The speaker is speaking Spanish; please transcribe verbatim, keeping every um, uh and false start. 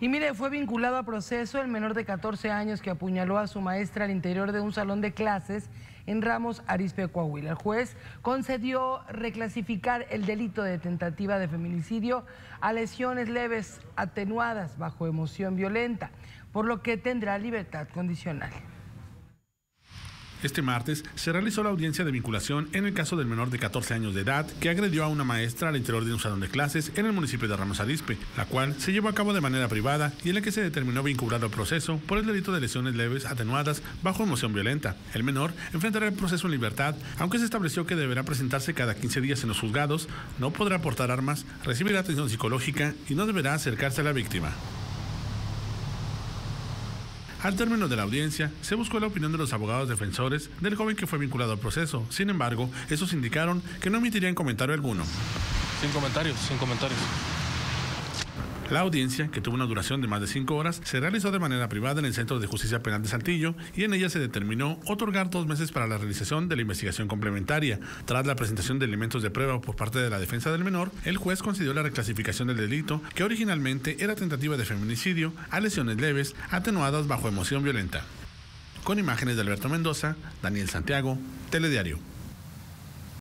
Y mire, fue vinculado a proceso el menor de catorce años que apuñaló a su maestra al interior de un salón de clases en Ramos Arizpe, Coahuila. El juez concedió reclasificar el delito de tentativa de feminicidio a lesiones leves atenuadas bajo emoción violenta, por lo que tendrá libertad condicional. Este martes se realizó la audiencia de vinculación en el caso del menor de catorce años de edad que agredió a una maestra al interior de un salón de clases en el municipio de Ramos Arizpe, la cual se llevó a cabo de manera privada y en la que se determinó vinculado al proceso por el delito de lesiones leves atenuadas bajo emoción violenta. El menor enfrentará el proceso en libertad, aunque se estableció que deberá presentarse cada quince días en los juzgados, no podrá portar armas, recibirá atención psicológica y no deberá acercarse a la víctima. Al término de la audiencia, se buscó la opinión de los abogados defensores del joven que fue vinculado al proceso. Sin embargo, estos indicaron que no emitirían comentario alguno. Sin comentarios, sin comentarios. La audiencia, que tuvo una duración de más de cinco horas, se realizó de manera privada en el Centro de Justicia Penal de Saltillo y en ella se determinó otorgar dos meses para la realización de la investigación complementaria. Tras la presentación de elementos de prueba por parte de la defensa del menor, el juez concedió la reclasificación del delito, que originalmente era tentativa de feminicidio, a lesiones leves atenuadas bajo emoción violenta. Con imágenes de Alberto Mendoza, Daniel Santiago, Telediario.